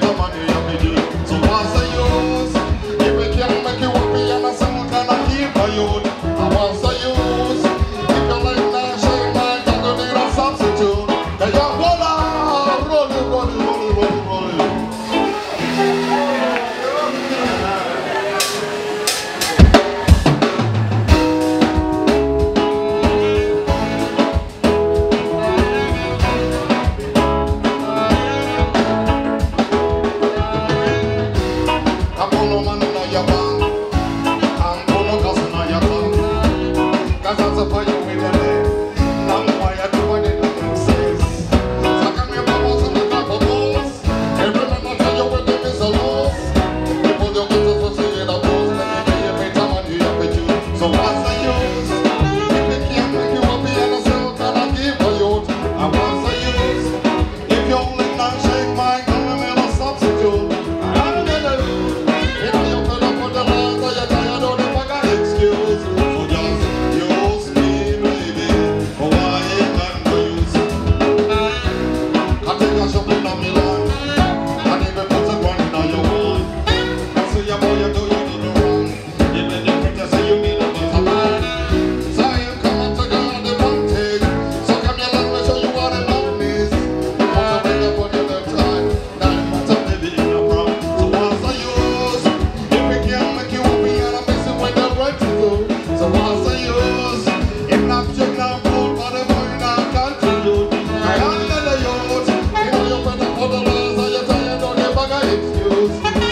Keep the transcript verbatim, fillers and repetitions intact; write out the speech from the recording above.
better money you have to do. So what's the use? If we can't make you happy and a song can I keep for you. And what's the use? If you like that shame, man, you don't need a substitute. Then you go down, roll it, roll it, roll it, roll it, roll it. Excuse